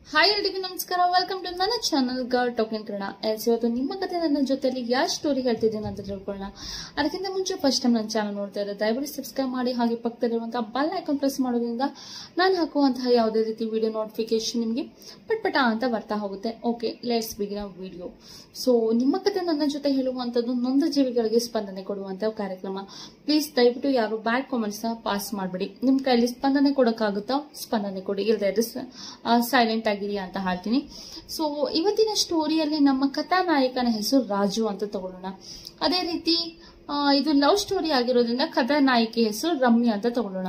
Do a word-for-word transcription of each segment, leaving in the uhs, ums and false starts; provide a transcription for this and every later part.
Hi ಎಲ್ರಿಗೂ ನಮಸ್ಕಾರ, welcome to ನನ್ನ ಚಾನಲ್ ಗರ್ ಟೋಕನ್ ಕನ್ನಡ. ಎಸ್ ಇವತ್ತು ನಿಮ್ಮ ಕತೆ ನನ್ನ ಜೊತೆಲಿ ಯಾವ ಸ್ಟೋರಿ ಹೇಳ್ತಿದ್ದೀನಿ ಅಂತ ತಿಳ್ಕೊಳ್ಳೋಣ. ಅದಕ್ಕಿಂತ ಮುಂಚೆ ಫಸ್ಟ್ ಟೈಮ್ ನನ್ನ ಚಾನಲ್ ನೋಡ್ತಾ ಇದ್ದಾರೆ ದಯವಿಟ್ಟು ಸಬ್ಸ್ಕ್ರೈಬ್ ಮಾಡಿ, ಹಾಗೆ ಪಕ್ಕದಲ್ಲಿರುವಂತಹ ಬೆಲ್ ಐಕಾನ್ ಪ್ರೆಸ್ ಮಾಡೋದ್ರಿಂದ ನಾನು ಹಾಕುವಂತಹ ಯಾವುದೇ ರೀತಿ ವಿಡಿಯೋ ನೋಟಿಫಿಕೇಶನ್ ನಿಮಗೆ ಪಟ್ ಪಟ ಅಂತ ಬರ್ತಾ ಹೋಗುತ್ತೆ. Okay, let's begin video. So ನಿಮ್ಮ ಕತೆ ನನ್ನ ಜೊತೆ ಹೇಳುವಂಥದ್ದು ನೊಂದ ಜೀವಿಗಳಿಗೆ ಸ್ಪಂದನೆ ಕೊಡುವಂತಹ ಕಾರ್ಯಕ್ರಮ. ಪ್ಲೀಸ್ ದಯವಿಟ್ಟು ಯಾರು ಬ್ಯಾಡ್ ಕಾಮೆಂಟ್ಸ್ ನ ಪಾಸ್ ಮಾಡಬೇಡಿ. ನಿಮ್ ಕೈಲಿ ಸ್ಪಂದನೆ ಕೊಡೋಕ್ಕಾಗುತ್ತಾ ಸ್ಪಂದನೆ ಕೊಡಿ, ಇಲ್ಲದೆ ಸೈಲೆಂಟ್ ಆಗಿರಿ ಅಂತ ಹೇಳ್ತೀನಿ. ಸೊ ಇವತ್ತಿನ ಸ್ಟೋರಿಯಲ್ಲಿ ನಮ್ಮ ಕಥಾನಾಯಕನ ಹೆಸರು ರಾಜು ಅಂತ ತಗೊಳ್ಳೋಣ. ಅದೇ ರೀತಿ ಇದು ಲವ್ ಸ್ಟೋರಿ ಆಗಿರೋದ್ರಿಂದ ಕಥಾನಾಯಕಿ ಹೆಸರು ರಮ್ಯಾ ಅಂತ ತಗೊಳ್ಳೋಣ.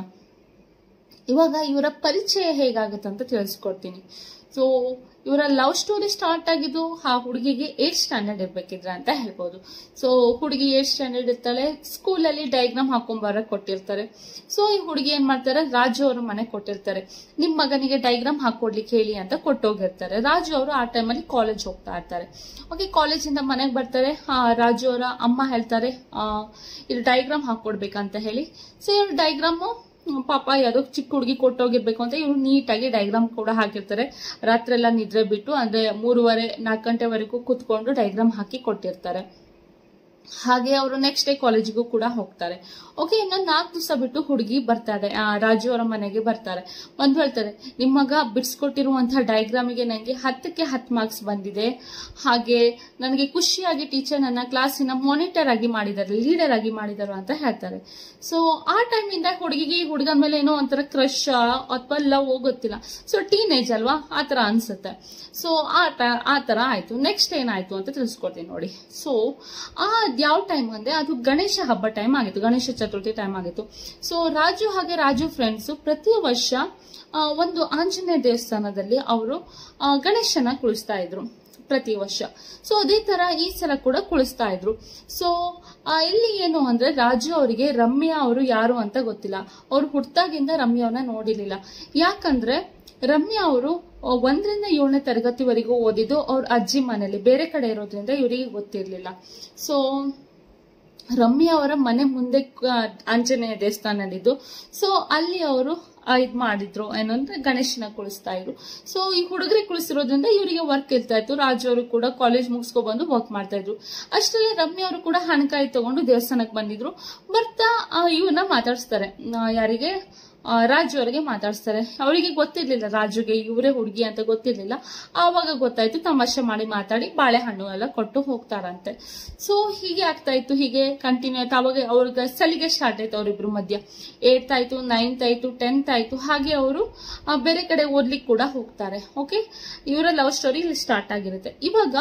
ಇವಾಗ ಇವರ ಪರಿಚಯ ಹೇಗಾಗುತ್ತೆ ಅಂತ ತಿಳಿಸ್ಕೊಡ್ತೀನಿ. ಸೊ ಇವರ ಲವ್ ಸ್ಟೋರಿ ಸ್ಟಾರ್ಟ್ ಆಗಿದ್ದು ಆ ಹುಡುಗಿಗೆ ಏಟ್ ಸ್ಟ್ಯಾಂಡರ್ಡ್ ಇರ್ಬೇಕಿದ್ರ ಅಂತ ಹೇಳ್ಬೋದು. ಸೊ ಹುಡುಗಿ ಏಟ್ ಸ್ಟ್ಯಾಂಡರ್ಡ್ ಇರ್ತಾಳೆ, ಸ್ಕೂಲಲ್ಲಿ ಡಯಾಗ್ರಾಮ್ ಹಾಕೊಂಡ್ ಬರಕ್ ಕೊಟ್ಟಿರ್ತಾರೆ. ಸೊ ಈ ಹುಡುಗಿ ಏನ್ ಮಾಡ್ತಾರೆ, ರಾಜು ಅವ್ರ ಮನೆಗೆ ಕೊಟ್ಟಿರ್ತಾರೆ, ನಿಮ್ ಮಗನಿಗೆ ಡಯಾಗ್ರಾಮ್ ಹಾಕೊಡ್ಲಿಕ್ಕೆ ಹೇಳಿ ಅಂತ ಕೊಟ್ಟೋಗಿರ್ತಾರೆ. ರಾಜು ಅವರು ಆ ಟೈಮಲ್ಲಿ ಕಾಲೇಜ್ ಹೋಗ್ತಾ ಇರ್ತಾರೆ. ಓಕೆ, ಕಾಲೇಜಿಂದ ಮನೆಗೆ ಬರ್ತಾರೆ. ರಾಜು ಅವರ ಅಮ್ಮ ಹೇಳ್ತಾರೆ ಇದು ಡಯಾಗ್ರಾಮ್ ಹಾಕೊಡ್ಬೇಕಂತ ಹೇಳಿ. ಸೊ ಇವ್ರ ಡಯಾಗ್ರಾಮು ಪಾಪ ಯಾವ್ದೋ ಚಿಕ್ಕ ಹುಡುಗಿ ಕೊಟ್ಟೋಗಿರ್ಬೇಕು ಅಂತ ಇವ್ರು ನೀಟಾಗಿ ಡಯಾಗ್ರಾಮ್ ಕೂಡ ಹಾಕಿರ್ತಾರೆ. ರಾತ್ರಿ ಎಲ್ಲ ನಿದ್ರೆ ಬಿಟ್ಟು ಅಂದ್ರೆ ಮೂರುವರೆ ನಾಲ್ಕು ಗಂಟೆವರೆಗೂ ಕುತ್ಕೊಂಡು ಡಯಾಗ್ರಾಮ್ ಹಾಕಿ ಕೊಟ್ಟಿರ್ತಾರೆ. ಹಾಗೆ ಅವರು ನೆಕ್ಸ್ಟ್ ಡೇ ಕಾಲೇಜಿಗೂ ಕೂಡ ಹೋಗ್ತಾರೆ. ಓಕೆ, ಇನ್ನೊಂದು ನಾಲ್ಕು ದಿವಸ ಬಿಟ್ಟು ಹುಡುಗಿ ಬರ್ತಾರೆ, ರಾಜು ಅವರ ಮನೆಗೆ ಬರ್ತಾರೆ. ಬಂದು ಹೇಳ್ತಾರೆ, ನಿಮ್ಮ ಮಗ ಬಿಡಿಸ್ಕೊಟ್ಟಿರುವಂತಹ ಡಯಾಗ್ರಾಮಿಗೆ ನನಗೆ ಹತ್ತಕ್ಕೆ ಹತ್ತು ಮಾರ್ಕ್ಸ್ ಬಂದಿದೆ. ಹಾಗೆ ನನಗೆ ಖುಷಿಯಾಗಿ ಟೀಚರ್ ನನ್ನ ಕ್ಲಾಸಿನ ಮಾನಿಟರ್ ಆಗಿ ಮಾಡಿದ್ದಾರೆ, ಲೀಡರ್ ಆಗಿ ಮಾಡಿದಾರೆ ಅಂತ ಹೇಳ್ತಾರೆ. ಸೊ ಆ ಟೈಮಿಂದ ಹುಡುಗಿಗೆ ಈ ಹುಡುಗನ ಮೇಲೆ ಏನೋ ಒಂಥರ ಕ್ರಶ್ ಅಥವಾ ಲವ್ ಗೊತ್ತಿಲ್ಲ. ಸೊ ಟೀನೇಜ್ ಅಲ್ವಾ, ಆತರ ಅನ್ಸುತ್ತೆ. ಸೊ ಆ ತರ ಆಯ್ತು. ನೆಕ್ಸ್ಟ್ ಏನಾಯ್ತು ಅಂತ ತಿಳಿಸ್ಕೊಡ್ತೀನಿ ನೋಡಿ. ಸೊ ಆ ಯಾವ ಟೈಮ್ ಅಂದ್ರೆ ಅದು ಗಣೇಶ ಹಬ್ಬ ಟೈಮ್ ಆಗಿತ್ತು, ಗಣೇಶ ಚತುರ್ಥಿ ಟೈಮ್ ಆಗಿತ್ತು. ಸೊ ರಾಜು ಹಾಗೆ ರಾಜು ಫ್ರೆಂಡ್ಸ್ ಪ್ರತಿ ವರ್ಷ ಒಂದು ಆಂಜನೇಯ ದೇವಸ್ಥಾನದಲ್ಲಿ ಅವರು ಗಣೇಶನ ಕುಳಿಸ್ತಾ ಇದ್ರು ಪ್ರತಿ ವರ್ಷ. ಸೊ ಅದೇ ತರ ಈ ಸಲ ಕೂಡ ಕುಳಿಸ್ತಾ ಇದ್ರು. ಸೊ ಇಲ್ಲಿ ಏನು ಅಂದ್ರೆ ರಾಜು ಅವರಿಗೆ ರಮ್ಯಾ ಅವರು ಯಾರು ಅಂತ ಗೊತ್ತಿಲ್ಲ. ಅವ್ರು ಹುಟ್ಟಾಗಿಂದ ರಮ್ಯಾ ಅವ್ರನ್ನ ನೋಡಿರ್ಲಿಲ್ಲ. ಯಾಕಂದ್ರೆ ರಮ್ಯಾ ಅವರು ಒಂದರಿಂದ ಏಳನೇ ತರಗತಿವರೆಗೂ ಓದಿದ್ದು ಅವ್ರ ಅಜ್ಜಿ ಮನೇಲಿ, ಬೇರೆ ಕಡೆ ಇರೋದ್ರಿಂದ ಇವರಿಗೆ ಗೊತ್ತಿರ್ಲಿಲ್ಲ. ಸೊ ರಮ್ಯಾ ಅವರ ಮನೆ ಮುಂದೆ ಆಂಜನೇಯ ದೇವಸ್ಥಾನದಲ್ಲಿದ್ದು, ಸೊ ಅಲ್ಲಿ ಅವರು ಇದ್ ಮಾಡಿದ್ರು, ಏನು ಅಂದ್ರೆ ಗಣೇಶನ ಕುಳಿಸ್ತಾ ಇದ್ರು. ಸೊ ಈ ಹುಡುಗರಿಗೆ ಕುಳಿಸಿರೋದ್ರಿಂದ ಇವರಿಗೆ ವರ್ಕ್ ಇರ್ತಾ ಇತ್ತು. ರಾಜು ಅವರು ಕೂಡ ಕಾಲೇಜ್ ಮುಗಿಸ್ಕೊ ಬಂದು ವರ್ಕ್ ಮಾಡ್ತಾ ಇದ್ರು. ಅಷ್ಟರಲ್ಲಿ ರಮ್ಯಾ ಅವರು ಕೂಡ ಹಣಕಾಯಿ ತಗೊಂಡು ದೇವಸ್ಥಾನಕ್ಕೆ ಬಂದಿದ್ರು. ಬರ್ತಾ ಇವನ್ನ ಮಾತಾಡಿಸ್ತಾರೆ, ಯಾರಿಗೆ ರಾಜು ಅವರಿಗೆ ಮಾತಾಡಿಸ್ತಾರೆ. ಅವರಿಗೆ ಗೊತ್ತಿರ್ಲಿಲ್ಲ ರಾಜುಗೆ ಇವರೇ ಹುಡುಗಿ ಅಂತ ಗೊತ್ತಿರ್ಲಿಲ್ಲ. ಆವಾಗ ಗೊತ್ತಾಯ್ತು, ತಮಾಷೆ ಮಾಡಿ ಮಾತಾಡಿ ಬಾಳೆಹಣ್ಣು ಎಲ್ಲ ಕೊಟ್ಟು ಹೋಗ್ತಾರಂತೆ. ಸೊ ಹೀಗೆ ಆಗ್ತಾ ಇತ್ತು, ಹೀಗೆ ಕಂಟಿನ್ಯೂ ಆಯ್ತು. ಅವಾಗ ಅವ್ರಿಗೆ ಸಲಿಗೆ ಸ್ಟಾರ್ಟ್ ಆಯ್ತು ಅವರಿಬ್ರು ಮಧ್ಯ. ಏಟ್ ಆಯ್ತು, ನೈನ್ತ್ ಆಯ್ತು, ಟೆಂತ್ ಆಯ್ತು. ಹಾಗೆ ಅವರು ಬೇರೆ ಕಡೆ ಓದ್ಲಿಕ್ಕೆ ಕೂಡ ಹೋಗ್ತಾರೆ. ಓಕೆ, ಇವರ ಲವ್ ಸ್ಟೋರಿ ಇಲ್ಲಿ ಸ್ಟಾರ್ಟ್ ಆಗಿರುತ್ತೆ. ಇವಾಗ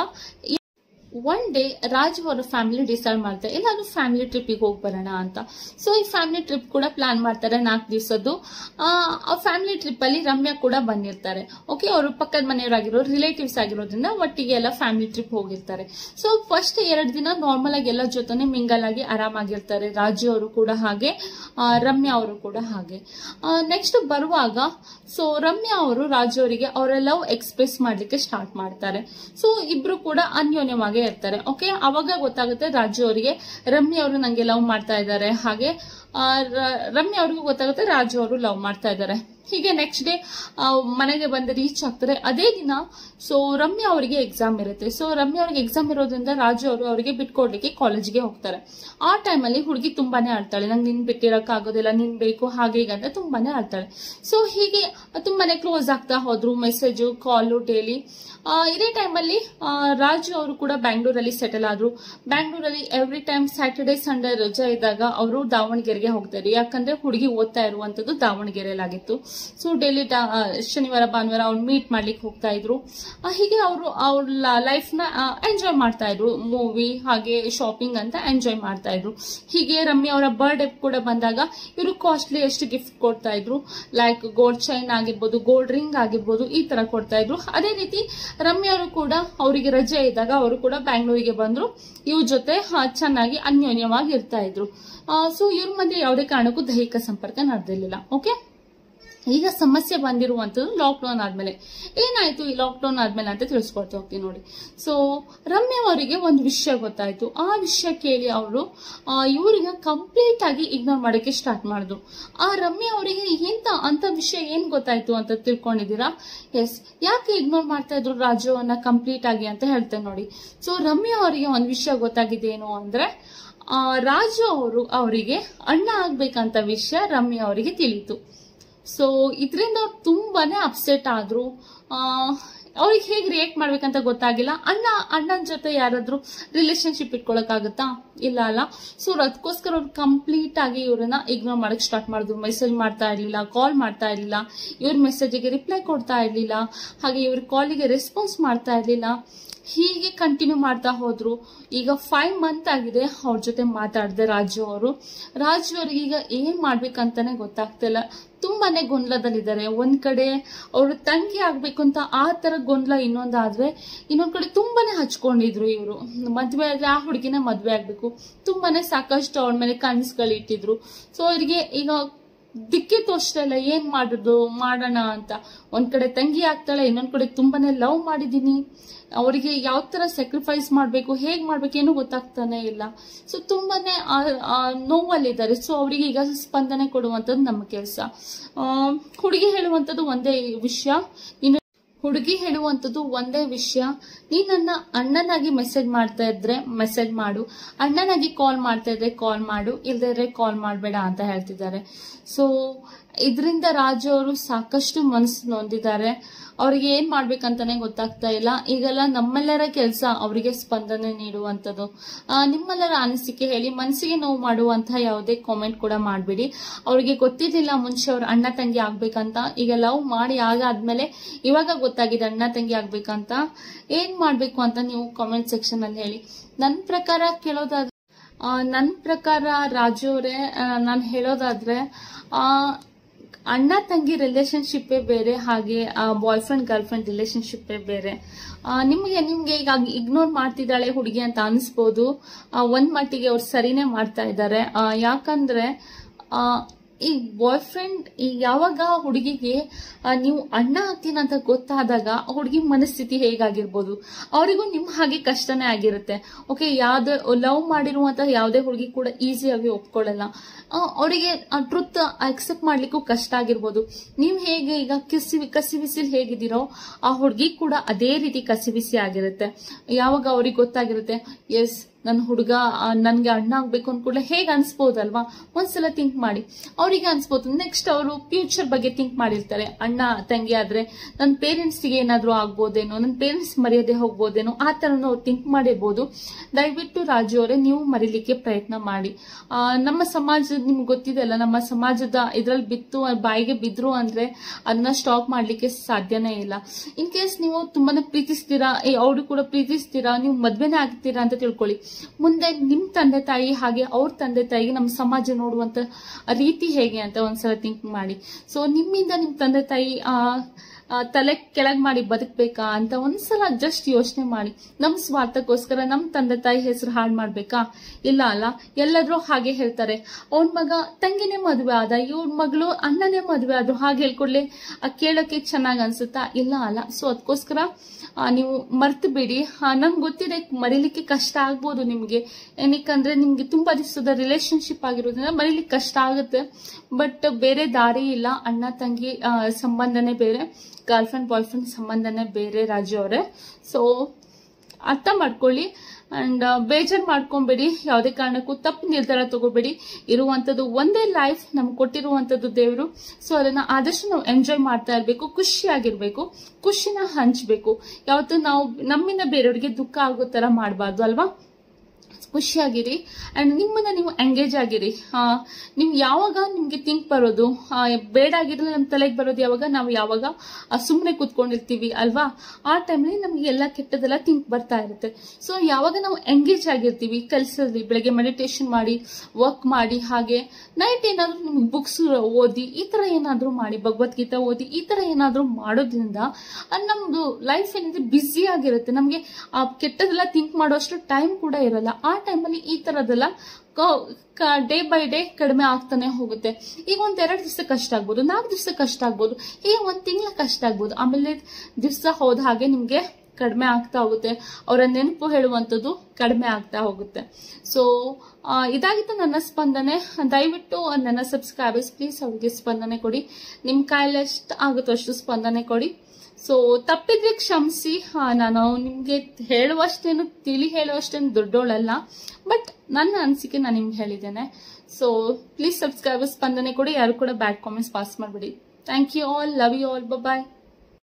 ಒನ್ ಡೇ ರಾಜು ಅವರ ಫ್ಯಾಮಿಲಿ ಡಿಸೈಡ್ ಮಾಡ್ತಾರೆ ಎಲ್ಲಾದ್ರೂ ಫ್ಯಾಮಿಲಿ ಟ್ರಿಪ್ಪಿಗೆ ಹೋಗಿ ಬರೋಣ ಅಂತ. ಸೊ ಈ ಫ್ಯಾಮಿಲಿ ಟ್ರಿಪ್ ಕೂಡ ಪ್ಲಾನ್ ಮಾಡ್ತಾರೆ, ನಾಲ್ಕು ದಿವಸದ್ದು. ಆ ಫ್ಯಾಮಿಲಿ ಟ್ರಿಪ್ ಅಲ್ಲಿ ರಮ್ಯಾ ಕೂಡ ಬಂದಿರ್ತಾರೆ. ಓಕೆ, ಅವರು ಪಕ್ಕದ ಮನೆಯವರಾಗಿರೋ ರಿಲೇಟಿವ್ಸ್ ಆಗಿರೋದ್ರಿಂದ ಒಟ್ಟಿಗೆ ಎಲ್ಲ ಫ್ಯಾಮಿಲಿ ಟ್ರಿಪ್ ಹೋಗಿರ್ತಾರೆ. ಸೊ ಫಸ್ಟ್ ಎರಡು ದಿನ ನಾರ್ಮಲ್ ಆಗಿ ಎಲ್ಲ ಜೊತೆ ಮಿಂಗಲ್ ಆಗಿ ಆರಾಮಾಗಿರ್ತಾರೆ. ರಾಜು ಅವರು ಕೂಡ ಹಾಗೆ, ರಮ್ಯಾ ಅವರು ಕೂಡ ಹಾಗೆ. ನೆಕ್ಸ್ಟ್ ಬರುವಾಗ ಸೊ ರಮ್ಯಾ ಅವರು ರಾಜು ಅವರಿಗೆ ಅವರ ಲವ್ ಎಕ್ಸ್ಪ್ರೆಸ್ ಮಾಡ್ಲಿಕ್ಕೆ ಸ್ಟಾರ್ಟ್ ಮಾಡ್ತಾರೆ. ಸೊ ಇಬ್ರು ಕೂಡ ಅನ್ಯೋನ್ಯವಾಗಿ ಇರ್ತಾರೆ. ಓಕೆ, ಅವಾಗ ಗೊತ್ತಾಗುತ್ತೆ ರಾಜು ಅವರಿಗೆ ರಮ್ಯಾ ಅವರು ನಂಗೆ ಲವ್ ಮಾಡ್ತಾ ಇದ್ದಾರೆ, ಹಾಗೆ ರಮ್ಯಾ ಅವ್ರಿಗೂ ಗೊತ್ತಾಗುತ್ತೆ ರಾಜು ಅವರು ಲವ್ ಮಾಡ್ತಾ ಇದ್ದಾರೆ. ಹೀಗೆ ನೆಕ್ಸ್ಟ್ ಡೇ ಮನೆಗೆ ಬಂದು ರೀಚ್ ಆಗ್ತಾರೆ. ಅದೇ ದಿನ ಸೊ ರಮ್ಯಾ ಅವರಿಗೆ ಎಕ್ಸಾಮ್ ಇರುತ್ತೆ. ಸೊ ರಮ್ಯಾ ಅವ್ರಿಗೆ ಎಕ್ಸಾಮ್ ಇರೋದ್ರಿಂದ ರಾಜು ಅವರು ಅವರಿಗೆ ಬಿಟ್ಕೊಡ್ಲಿಕ್ಕೆ ಕಾಲೇಜ್ಗೆ ಹೋಗ್ತಾರೆ. ಆ ಟೈಮಲ್ಲಿ ಹುಡುಗಿ ತುಂಬಾನೇ ಆಡ್ತಾಳೆ, ನಂಗೆ ನಿನ್ ಬಿಟ್ಟಿರಕ್ ಆಗೋದಿಲ್ಲ, ನಿನ್ ಬೇಕು ಹಾಗೆ ಈಗ ಅಂತ ತುಂಬಾನೇ ಆಡ್ತಾಳೆ. ಸೊ ಹೀಗೆ ತುಂಬಾನೇ ಕ್ಲೋಸ್ ಆಗ್ತಾ ಹೋದ್ರು, ಮೆಸೇಜು ಕಾಲು ಡೈಲಿ. ಇದೇ ಟೈಮಲ್ಲಿ ರಾಜು ಅವರು ಕೂಡ ಬ್ಯಾಂಗ್ಳೂರಲ್ಲಿ ಸೆಟಲ್ ಆದ್ರು. ಬ್ಯಾಂಗ್ಳೂರಲ್ಲಿ ಎವ್ರಿ ಟೈಮ್ ಸ್ಯಾಟರ್ಡೆ ಸಂಡೇ ರಜೆ ಇದ್ದಾಗ ಅವರು ದಾವಣಗೆರೆಗೆ ಹೋಗ್ತಾರೆ. ಯಾಕಂದ್ರೆ ಹುಡುಗಿ ಓದ್ತಾ ಇರುವಂತದ್ದು ದಾವಣಗೆರೆಯಲ್ಲಾಗಿತ್ತು. ಸೊ ಡೈಲಿ ಶನಿವಾರ ಭಾನುವಾರ ಅವ್ರು ಮೀಟ್ ಮಾಡ್ಲಿಕ್ಕೆ ಹೋಗ್ತಾ ಇದ್ರು. ಹೀಗೆ ಅವರು ಅವ್ರ ಲೈಫ್ ನ ಎಂಜಾಯ್ ಮಾಡ್ತಾ ಇದ್ರು, ಮೂವಿ ಹಾಗೆ ಶಾಪಿಂಗ್ ಅಂತ ಎಂಜಾಯ್ ಮಾಡ್ತಾ ಇದ್ರು. ಹೀಗೆ ರಮ್ಯಾ ಅವರ ಬರ್ಡೇ ಕೂಡ ಬಂದಾಗ ಇವರು ಕಾಸ್ಟ್ಲಿ ಎಷ್ಟು ಗಿಫ್ಟ್ ಕೊಡ್ತಾ ಇದ್ರು, ಲೈಕ್ ಗೋಲ್ಡ್ ಚೈನ್ ಆಗಿರ್ಬೋದು, ಗೋಲ್ಡ್ ರಿಂಗ್ ಆಗಿರ್ಬೋದು, ಈ ತರ ಕೊಡ್ತಾ ಇದ್ರು. ಅದೇ ರೀತಿ ರಮ್ಯಾ ಅವರು ಕೂಡ ಅವರಿಗೆ ರಜೆ ಇದ್ದಾಗ ಅವರು ಕೂಡ ಬ್ಯಾಂಗ್ಳೂರಿಗೆ ಬಂದ್ರು, ಇವ್ರ ಜೊತೆ ಚೆನ್ನಾಗಿ ಅನ್ಯೋನ್ಯವಾಗಿ ಇರ್ತಾ ಇದ್ರು. ಸೊ ಇವ್ರ ಮಧ್ಯೆ ಯಾವುದೇ ಕಾರಣಕ್ಕೂ ದೈಹಿಕ ಸಂಪರ್ಕ ನಡೆದಿರ್ಲಿಲ್ಲ. ಓಕೆ, ಈಗ ಸಮಸ್ಯೆ ಬಂದಿರುವಂತದ್ದು ಲಾಕ್ ಡೌನ್ ಆದ್ಮೇಲೆ. ಏನಾಯ್ತು ಈ ಲಾಕ್ ಡೌನ್ ಆದ್ಮೇಲೆ ಅಂತ ತಿಳಿಸ್ಕೊಡ್ತಾ ಹೋಗ್ತೀನಿ ನೋಡಿ. ಸೊ ರಮ್ಯಾ ಅವರಿಗೆ ಒಂದು ವಿಷಯ ಗೊತ್ತಾಯ್ತು. ಆ ವಿಷಯ ಕೇಳಿ ಅವರು ಇವ್ರಿಗೆ ಕಂಪ್ಲೀಟ್ ಆಗಿ ಇಗ್ನೋರ್ ಮಾಡಕ್ಕೆ ಸ್ಟಾರ್ಟ್ ಮಾಡಿದ್ರು. ಆ ರಮ್ಯಾ ಅವರಿಗೆ ಎಂತ ಅಂತ ವಿಷಯ ಏನ್ ಗೊತ್ತಾಯ್ತು ಅಂತ ತಿಳ್ಕೊಂಡಿದ್ದೀರಾ? ಎಸ್, ಯಾಕೆ ಇಗ್ನೋರ್ ಮಾಡ್ತಾ ಇದ್ರು ರಾಜುವನ್ನ ಕಂಪ್ಲೀಟ್ ಆಗಿ ಅಂತ ಹೇಳ್ತೇನೆ ನೋಡಿ. ಸೊ ರಮ್ಯಾ ಅವರಿಗೆ ಒಂದು ವಿಷಯ ಗೊತ್ತಾಗಿದೆ ಏನು ಅಂದ್ರೆ, ಆ ರಾಜು ಅವರು ಅವರಿಗೆ ಅಣ್ಣ ಆಗ್ಬೇಕಂತ ವಿಷಯ ರಮ್ಯಾ ಅವರಿಗೆ ತಿಳಿಯಿತು. ಸೊ ಇದರಿಂದ ಅವ್ರು ತುಂಬಾನೇ ಅಪ್ಸೆಟ್ ಆದ್ರು. ಆ ಅವ್ರಿಗೆ ಹೇಗೆ ರಿಯಾಕ್ಟ್ ಮಾಡ್ಬೇಕಂತ ಗೊತ್ತಾಗಿಲ್ಲ. ಅಣ್ಣ ಅಣ್ಣನ ಜೊತೆ ಯಾರಾದ್ರೂ ರಿಲೇಶನ್ಶಿಪ್ ಇಟ್ಕೊಳಕ್ಕಾಗತ್ತಾ? ಇಲ್ಲ ಅಲ್ಲ. ಸೊ ಅದಕ್ಕೋಸ್ಕರ ಅವ್ರು ಕಂಪ್ಲೀಟ್ ಆಗಿ ಇವ್ರನ್ನ ಇಗ್ನೋರ್ ಮಾಡಕ್ ಸ್ಟಾರ್ಟ್ ಮಾಡಿದ್ರು. ಮೆಸೇಜ್ ಮಾಡ್ತಾ ಇರ್ಲಿಲ್ಲ, ಕಾಲ್ ಮಾಡ್ತಾ ಇರ್ಲಿಲ್ಲ, ಇವ್ರ ಮೆಸೇಜಿಗೆ ರಿಪ್ಲೈ ಕೊಡ್ತಾ ಇರ್ಲಿಲ್ಲ, ಹಾಗೆ ಇವ್ರ ಕಾಲಿಗೆ ರೆಸ್ಪಾನ್ಸ್ ಮಾಡ್ತಾ ಇರ್ಲಿಲ್ಲ. ಹೀಗೆ ಕಂಟಿನ್ಯೂ ಮಾಡ್ತಾ ಹೋದ್ರು. ಈಗ ಫೈವ್ ಮಂತ್ ಆಗಿದೆ ಅವ್ರ ಜೊತೆ ಮಾತಾಡ್ದೆ ರಾಜು ಅವರು. ರಾಜು ಅವ್ರಿಗೆ ಈಗ ಏನ್ ಮಾಡ್ಬೇಕಂತಾನೆ ಗೊತ್ತಾಗ್ತಿಲ್ಲ. ತುಂಬಾನೇ ಗೊಂದಲದಲ್ಲಿದ್ದಾರೆ. ಒಂದ್ ಕಡೆ ಅವ್ರು ತಂಗಿ ಆಗ್ಬೇಕು ಅಂತ ಆ ತರ ಗೊಂದಲ, ಇನ್ನೊಂದಾದ್ರೆ ಇನ್ನೊಂದ್ ಕಡೆ ತುಂಬಾನೇ ಹಚ್ಕೊಂಡಿದ್ರು ಇವ್ರು. ಮದ್ವೆ ಆದ್ರೆ ಆ ಹುಡುಗಿನ ಮದ್ವೆ ಆಗ್ಬೇಕು, ತುಂಬಾನೇ ಸಾಕಷ್ಟು ಅವಳ ಮೇಲೆ ಕನಸುಗಳು ಇಟ್ಟಿದ್ರು. ಸೊ ಅವ್ರಿಗೆ ಈಗ ದಿಕ್ಕಿ ತೋರಿಸ್ತಾ ಏನ್ ಮಾಡುದು ಮಾಡೋಣ ಅಂತ. ಒಂದ್ ಕಡೆ ತಂಗಿ ಆಗ್ತಾಳೆ, ಇನ್ನೊಂದ್ ಕಡೆ ತುಂಬಾನೇ ಲವ್ ಮಾಡಿದೀನಿ, ಅವರಿಗೆ ಯಾವ ತರ ಸ್ಯಾಕ್ರಿಫೈಸ್ ಮಾಡ್ಬೇಕು, ಹೇಗ್ ಮಾಡ್ಬೇಕು ಏನು ಗೊತ್ತಾಗ್ತಾನೆ ಇಲ್ಲ. ಸೊ ತುಂಬಾನೇ ನೋವಲ್ಲಿದ್ದಾರೆ. ಸೊ ಅವರಿಗೆ ಈಗ ಸ್ಪಂದನೆ ಕೊಡುವಂತದ್ದು ನಮ್ಮ ಕೆಲಸ. ಹುಡುಗಿ ಹೇಳುವಂತದ್ದು ಒಂದೇ ವಿಷಯ, ನೀನು ಹುಡುಗಿ ಹೇಳುವಂತದ್ದು ಒಂದೇ ವಿಷಯ ನೀನ್ ನನ್ನ ಅಣ್ಣನಾಗಿ ಮೆಸೇಜ್ ಮಾಡ್ತಾ ಇದ್ರೆ ಮೆಸೇಜ್ ಮಾಡು, ಅಣ್ಣನಾಗಿ ಕಾಲ್ ಮಾಡ್ತಾ ಇದ್ರೆ ಕಾಲ್ ಮಾಡು, ಇಲ್ದಿದ್ರೆ ಕಾಲ್ ಮಾಡಬೇಡ ಅಂತ ಹೇಳ್ತಿದ್ದಾರೆ. ಸೊ ಇದರಿಂದ ರಾಜು ಅವರು ಸಾಕಷ್ಟು ಮನಸ್ಸು ನೊಂದಿದ್ದಾರೆ. ಅವ್ರಿಗೆ ಏನ್ ಮಾಡ್ಬೇಕಂತಾನೆ ಗೊತ್ತಾಗ್ತಾ ಇಲ್ಲ. ಈಗೆಲ್ಲ ನಮ್ಮೆಲ್ಲರ ಕೆಲಸ ಅವರಿಗೆ ಸ್ಪಂದನೆ ನೀಡುವಂಥದ್ದು. ನಿಮ್ಮೆಲ್ಲರ ಅನಿಸಿಕೆ ಹೇಳಿ. ಮನಸ್ಸಿಗೆ ನೋವು ಮಾಡುವಂತಹ ಯಾವುದೇ ಕಾಮೆಂಟ್ ಕೂಡ ಮಾಡ್ಬಿಡಿ. ಅವ್ರಿಗೆ ಗೊತ್ತಿರ್ಲಿಲ್ಲ ಮುಂಚೆ ಅವ್ರ ಅಣ್ಣ ತಂಗಿ ಆಗ್ಬೇಕಂತ. ಈಗ ಲವ್ ಮಾಡಿ ಆಗಾದ್ಮೇಲೆ ಇವಾಗ ಗೊತ್ತಾಗಿದೆ ಅಣ್ಣ ತಂಗಿ ಆಗ್ಬೇಕಂತ. ಏನ್ ಮಾಡ್ಬೇಕು ಅಂತ ನೀವು ಕಾಮೆಂಟ್ ಸೆಕ್ಷನ್ ಅಲ್ಲಿ ಹೇಳಿ. ನನ್ ಪ್ರಕಾರ ಕೇಳೋದಾದ್ರೆ ನನ್ ಪ್ರಕಾರ ರಾಜು ಅವರೇ, ನಾನು ಹೇಳೋದಾದ್ರೆ ಆ ಅಣ್ಣ ತಂಗಿ ರಿಲೇಶನ್ಶಿಪ್ಪೇ ಬೇರೆ, ಹಾಗೆ ಬಾಯ್ ಫ್ರೆಂಡ್ ಗರ್ಲ್ ಫ್ರೆಂಡ್ ರಿಲೇಶನ್ಶಿಪ್ಪೇ ಬೇರೆ. ನಿಮ್ಗೆ ನಿಮ್ಗೆ ಈಗ ಇಗ್ನೋರ್ ಮಾಡ್ತಿದ್ದಾಳೆ ಹುಡುಗಿ ಅಂತ ಅನ್ಸ್ಬೋದು. ಒಂದ್ ಮಟ್ಟಿಗೆ ಅವ್ರು ಸರಿನೇ ಮಾಡ್ತಾ ಇದ್ದಾರೆ. ಯಾಕಂದ್ರೆ ಆ ಈ ಬಾಯ್ ಫ್ರೆಂಡ್ ಈಗ ಯಾವಾಗ ಹುಡುಗಿಗೆ ನೀವು ಅಣ್ಣ ಆಗ್ತೀನಿ ಅಂತ ಗೊತ್ತಾದಾಗ ಹುಡುಗಿ ಮನಸ್ಥಿತಿ ಹೇಗಾಗಿರ್ಬೋದು, ಅವರಿಗೂ ನಿಮ್ ಹಾಗೆ ಕಷ್ಟನೇ ಆಗಿರುತ್ತೆ. ಓಕೆ, ಯಾವ್ದೇ ಲವ್ ಮಾಡಿರುವಂತ ಯಾವುದೇ ಹುಡುಗಿ ಕೂಡ ಈಸಿಯಾಗಿ ಒಪ್ಕೊಳ್ಳಲ್ಲ. ಅವರಿಗೆ ಟ್ರುತ್ ಅಕ್ಸೆಪ್ಟ್ ಮಾಡ್ಲಿಕ್ಕೂ ಕಷ್ಟ ಆಗಿರ್ಬೋದು. ನೀವು ಹೇಗೆ ಈಗ ಕಿಸಿ ಕಸಿ ಬಿಸಿ ಹೇಗಿದ್ದೀರೋ ಆ ಹುಡುಗಿ ಕೂಡ ಅದೇ ರೀತಿ ಕಸಿ ಬಿಸಿ ಆಗಿರುತ್ತೆ. ಯಾವಾಗ ಅವ್ರಿಗೆ ಗೊತ್ತಾಗಿರುತ್ತೆ ಎಸ್ ನನ್ನ ಹುಡುಗ ನನ್ಗೆ ಅಣ್ಣ ಆಗ್ಬೇಕು ಅಂದ್ಕೂಡಲೇ ಹೇಗೆ ಅನ್ಸ್ಬೋದಲ್ವಾ, ಒಂದ್ಸಲ ಥಿಂಕ್ ಮಾಡಿ. ಅವರಿಗೆ ಅನ್ಸ್ಬೋದು. ನೆಕ್ಸ್ಟ್ ಅವರು ಫ್ಯೂಚರ್ ಬಗ್ಗೆ ಥಿಂಕ್ ಮಾಡಿರ್ತಾರೆ. ಅಣ್ಣ ತಂಗಿ ಆದ್ರೆ ನನ್ನ ಪೇರೆಂಟ್ಸ್ಗೆ ಏನಾದ್ರು ಆಗ್ಬೋದೇನೋ, ನನ್ನ ಪೇರೆಂಟ್ಸ್ ಮರ್ಯಾದೆ ಹೋಗ್ಬೋದೇನೋ, ಆ ತರನು ಅವ್ರು ಥಿಂಕ್ ಮಾಡಿರ್ಬೋದು. ದಯವಿಟ್ಟು ರಾಜು ಅವರೇ ನೀವು ಮರಿಲಿಕ್ಕೆ ಪ್ರಯತ್ನ ಮಾಡಿ. ಆ ನಮ್ಮ ಸಮಾಜ ನಿಮ್ಗೆ ಗೊತ್ತಿದೆ ಅಲ್ಲ, ನಮ್ಮ ಸಮಾಜದ ಇದ್ರಲ್ಲಿ ಬಿತ್ತು ಬಾಯಿಗೆ ಬಿದ್ರು ಅಂದ್ರೆ ಅದನ್ನ ಸ್ಟಾಪ್ ಮಾಡ್ಲಿಕ್ಕೆ ಸಾಧ್ಯನೇ ಇಲ್ಲ. ಇನ್ ಕೇಸ್ ನೀವು ತುಂಬಾನೇ ಪ್ರೀತಿಸ್ತೀರಾ, ಅವ್ರು ಕೂಡ ಪ್ರೀತಿಸ್ತೀರಾ, ನೀವು ಮದ್ವೆನೇ ಆಗ್ತೀರಾ ಅಂತ ತಿಳ್ಕೊಳ್ಳಿ. ಮುಂದೆ ನಿಮ್ ತಂದೆ ತಾಯಿ ಹಾಗೆ ಅವ್ರ ತಂದೆ ತಾಯಿಗೆ ನಮ್ಮ ಸಮಾಜ ನೋಡುವಂತ ರೀತಿ ಹೇಗೆ ಅಂತ ಒಂದ್ಸಲ ಥಿಂಕ್ ಮಾಡಿ. ಸೊ ನಿಮ್ಮಿಂದ ನಿಮ್ ತಂದೆ ತಾಯಿ ಆ ತಲೆ ಕೆಳಗ್ ಮಾಡಿ ಬದುಕ್ಬೇಕಾ ಅಂತ ಒಂದ್ಸಲ ಜಸ್ಟ್ ಯೋಚನೆ ಮಾಡಿ. ನಮ್ ಸ್ವಾರ್ಥಕ್ಕೋಸ್ಕರ ನಮ್ ತಂದೆ ತಾಯಿ ಹೆಸರು ಹಾಳು ಮಾಡ್ಬೇಕಾ? ಇಲ್ಲ ಅಲ್ಲ. ಎಲ್ಲರೂ ಹಾಗೆ ಹೇಳ್ತಾರೆ, ಅವನ್ ಮಗ ತಂಗಿನೇ ಮದ್ವೆ ಆದ, ಇವ್ರ ಮಗಳು ಅಣ್ಣನೇ ಮದ್ವೆ ಆದ್ರು, ಹಾಗೆ ಹೇಳ್ಕೊಡ್ಲಿ ಕೇಳೋಕೆ ಚೆನ್ನಾಗ್ ಅನ್ಸುತ್ತಾ? ಇಲ್ಲ ಅಲ್ಲ. ಸೊ ಅದಕ್ಕೋಸ್ಕರ ನೀವು ಮರ್ತು ಬಿಡಿ. ನಂಗೆ ಗೊತ್ತಿದೆ ಮರಿಲಿಕ್ಕೆ ಕಷ್ಟ ಆಗ್ಬೋದು ನಿಮ್ಗೆ, ಏನಕ್ಕಂದ್ರೆ ನಿಮ್ಗೆ ತುಂಬಾ ದಿವಸದ ರಿಲೇಶನ್ಶಿಪ್ ಆಗಿರೋದ್ರಿಂದ ಮರಿಲಿಕ್ಕೆ ಕಷ್ಟ ಆಗುತ್ತೆ. ಬಟ್ ಬೇರೆ ದಾರಿ ಇಲ್ಲ. ಅಣ್ಣ ತಂಗಿ ಸಂಬಂಧನೇ ಬೇರೆ, ಗರ್ಲ್ ಫ್ರೆಂಡ್ ಬಾಯ್ ಫ್ರೆಂಡ್ ಸಂಬಂಧನೇ ಬೇರೆ ರಾಜು ಅವರೇ. ಸೊ ಅರ್ಥ ಮಾಡ್ಕೊಳ್ಳಿ ಅಂಡ್ ಬೇಜಾರ್ ಮಾಡ್ಕೊಂಬೇಡಿ. ಯಾವುದೇ ಕಾರಣಕ್ಕೂ ತಪ್ಪು ನಿರ್ಧಾರ ತಗೋಬೇಡಿ. ಇರುವಂತದ್ದು ಒಂದೇ ಲೈಫ್, ನಮ್ಗೆ ಕೊಟ್ಟಿರುವಂತದ್ದು ದೇವರು. ಸೊ ಅದನ್ನ ಆದಷ್ಟು ನಾವು ಎಂಜಾಯ್ ಮಾಡ್ತಾ ಇರ್ಬೇಕು, ಖುಷಿಯಾಗಿರ್ಬೇಕು, ಖುಷಿನ ಹಂಚ್ಬೇಕು. ಯಾವತ್ತು ನಾವು ನಮ್ಮಿಂದ ಬೇರೆಯವ್ರಿಗೆ ದುಃಖ ಆಗೋ ತರ ಮಾಡಬಾರ್ದು ಅಲ್ವಾ. ಖುಷಿಯಾಗಿರಿ ಅಂಡ್ ನಿಮ್ಮನ್ನ ನೀವು ಎಂಗೇಜ್ ಆಗಿರಿ. ನಿಮ್ ಯಾವಾಗ ನಿಮ್ಗೆ ಥಿಂಕ್ ಬರೋದು ಬೇಡ ಆಗಿರಲಿ, ನಮ್ ತಲೆಗೆ ಬರೋದು ಯಾವಾಗ ನಾವು ಯಾವಾಗ ಸುಮ್ಮನೆ ಕೂತ್ಕೊಂಡಿರ್ತೀವಿ ಅಲ್ವಾ, ಆ ಟೈಮ್ಲಿ ನಮ್ಗೆ ಎಲ್ಲ ಕೆಟ್ಟದೆಲ್ಲ ಥಿಂಕ್ ಬರ್ತಾ ಇರುತ್ತೆ. ಸೊ ಯಾವಾಗ ನಾವು ಎಂಗೇಜ್ ಆಗಿರ್ತೀವಿ ಕೆಲಸದಲ್ಲಿ, ಬೆಳಗ್ಗೆ ಮೆಡಿಟೇಷನ್ ಮಾಡಿ, ವರ್ಕ್ ಮಾಡಿ, ಹಾಗೆ ನೈಟ್ ಏನಾದ್ರೂ ನಿಮ್ಗೆ ಬುಕ್ಸ್ ಓದಿ, ಈ ತರ ಏನಾದ್ರೂ ಮಾಡಿ, ಭಗವದ್ಗೀತಾ ಓದಿ, ಈ ತರ ಏನಾದ್ರೂ ಮಾಡೋದ್ರಿಂದ ನಮ್ದು ಲೈಫ್ ಏನಿದೆ ಬ್ಯುಸಿ ಆಗಿರುತ್ತೆ. ನಮ್ಗೆ ಆ ಕೆಟ್ಟದೆಲ್ಲ ಥಿಂಕ್ ಮಾಡೋಷ್ಟು ಟೈಮ್ ಕೂಡ ಇರಲ್ಲ. ಆ ಟೈಮಲ್ಲಿ ಈ ತರದೆಲ್ಲ ಡೇ ಬೈ ಡೇ ಕಡಿಮೆ ಆಗ್ತಾನೆ ಹೋಗುತ್ತೆ. ಈಗ ಒಂದ್ ಎರಡು ದಿವಸ ಕಷ್ಟ ಆಗ್ಬೋದು, ನಾಲ್ಕು ದಿವಸ ಕಷ್ಟ ಆಗ್ಬೋದು, ಈಗ ಒಂದ್ ತಿಂಗಳ ಕಷ್ಟ ಆಗ್ಬೋದು. ಆಮೇಲೆ ದಿವಸ ಹೋದ ಹಾಗೆ ನಿಮ್ಗೆ ಕಡಿಮೆ ಆಗ್ತಾ ಹೋಗುತ್ತೆ, ಅವರ ನೆನಪು ಹೇಳುವಂಥದ್ದು ಕಡಿಮೆ ಆಗ್ತಾ ಹೋಗುತ್ತೆ. ಸೊ ಇದಾಗಿತ್ತು ನನ್ನ ಸ್ಪಂದನೆ. ದಯವಿಟ್ಟು ನನ್ನ ಸಬ್ಸ್ಕ್ರೈಬರ್ಸ್ ಪ್ಲೀಸ್ ಅವ್ರಿಗೆ ಸ್ಪಂದನೆ ಕೊಡಿ, ನಿಮ್ ಕೈಲಿ ಎಷ್ಟು ಆಗುತ್ತೋ ಅಷ್ಟು ಸ್ಪಂದನೆ ಕೊಡಿ. ಸೊ ತಪ್ಪಿದ್ರೆ ಕ್ಷಮಿಸಿ. ನಾನು ನಿಮ್ಗೆ ಹೇಳುವಷ್ಟೇನು ತಿಳಿ ಹೇಳುವಷ್ಟೇನು ದೊಡ್ಡೋಳಲ್ಲ, ಬಟ್ ನನ್ನ ಅನಿಸಿಕೆ ನಾನು ನಿಮ್ಗೆ ಹೇಳಿದ್ದೇನೆ. ಸೊ ಪ್ಲೀಸ್ ಸಬ್ಸ್ಕ್ರೈಬರ್ಸ್ ಸ್ಪಂದನೆ ಕೊಡಿ, ಯಾರು ಕೂಡ ಬ್ಯಾಡ್ ಕಾಮೆಂಟ್ಸ್ ಪಾಸ್ ಮಾಡ್ಬಿಡಿ. Thank you all, love you all, bye.